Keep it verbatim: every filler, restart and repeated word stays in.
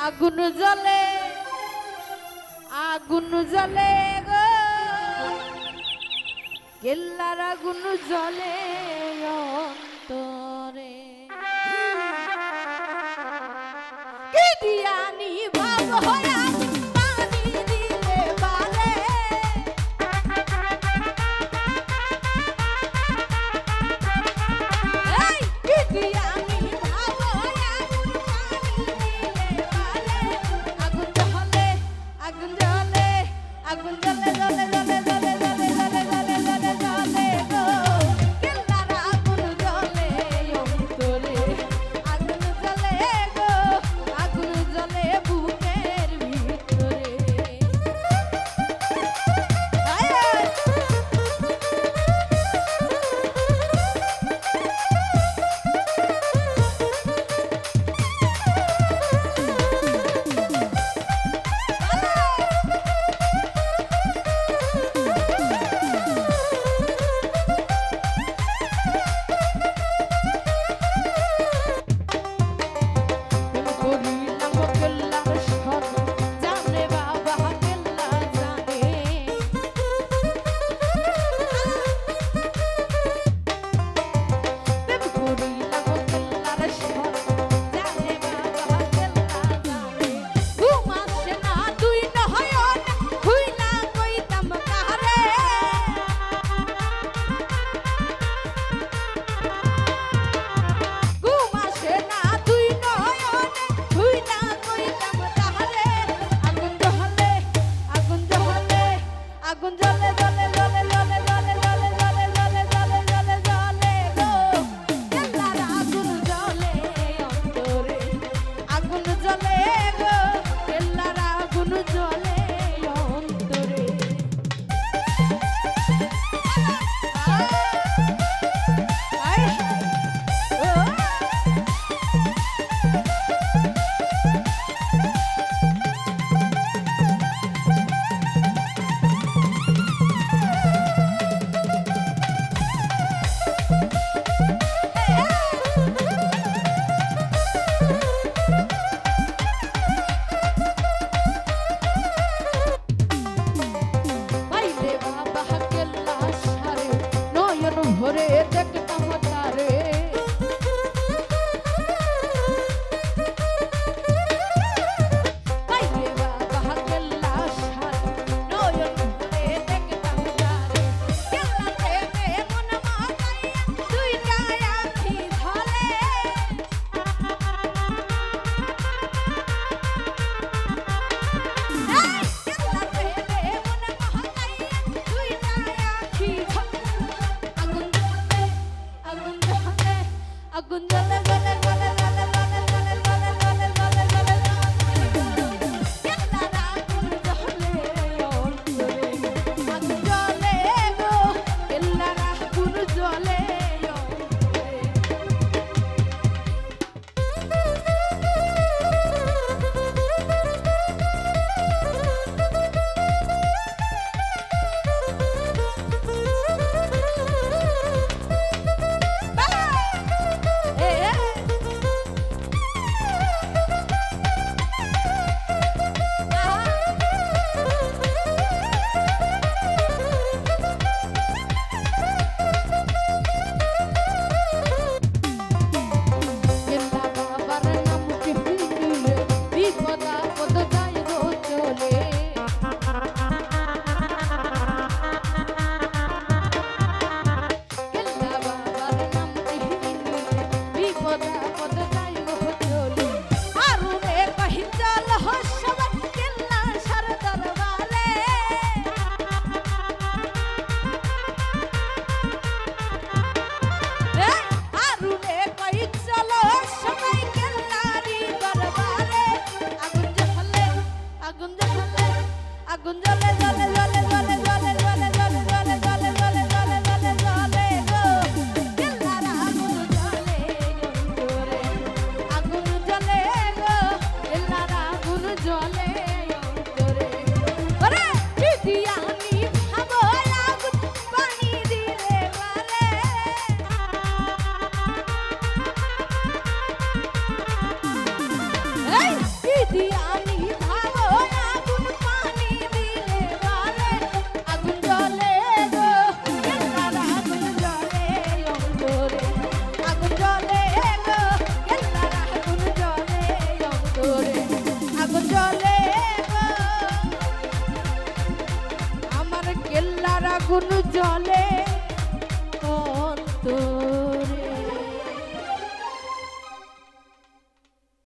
আগুন জ্বলে আগুন জ্বলে গো কেল্লার আগুন জ্বলে অন্তরে কি দিয়ানি ভাব হয়া পানি দিলে বারে এই কি দিয়ানি ভাব হয়া পানি দিলে বারে আগুন জ্বলে আগুন জ্বলে আগুন জ্বলে জ্বলে জ্বলে জ্বলে জ্বলে জ্বলে জ্বলে জ্বলে জ্বলে গো কেল্লার আগুন জ্বলে অন্তরে আগুন জ্বলে গো আগুন জ্বলে বুকের ভিতরে আগুন জ্বলে জ্বলে জ্বলে জ্বলে জ্বলে জ্বলে জ্বলে জ্বলে জ্বলে জ্বলে জ্বলে গো কেল্লার আগুন জ্বলে অন্তরে আগুন জ্বলে গো কেল্লার আগুন জ্বলে অন্তরে ভরে দেখতাম তারে বাইরে বাবা কেল্লা সারে নয়ন ভরে দেখতাম তারে কেল্লাতে মন মাতাইয়া দুইটা আখি ধরে কেল্লাতে মন মাতাইয়া দুইটা আখি ধরে আগুন জ্বলে জ্বলে জ্বলে জ্বলে জ্বলে জ্বলে জ্বলে জ্বলে জ্বলে জ্বলে কেল্লার আগুন জ্বলে অন্তরে আগুন জ্বলে গো কেল্লার আগুন জ্বলে আগুন জ্বলে জ্বলে জ্বলে জ্বলে জ্বলে জ্বলে জ্বলে জ্বলে জ্বলে জ্বলে জ্বলে জ্বলে জ্বলে গো কেল্লার আগুন জ্বলে অন্তরে আগুন জ্বলে গো কেল্লার আগুন জ্বলে অন্তরে ওরে কি দিয়ানি ভাব আগুন পানি দিলে বারে এই কি দিয়া আগুন জ্বলে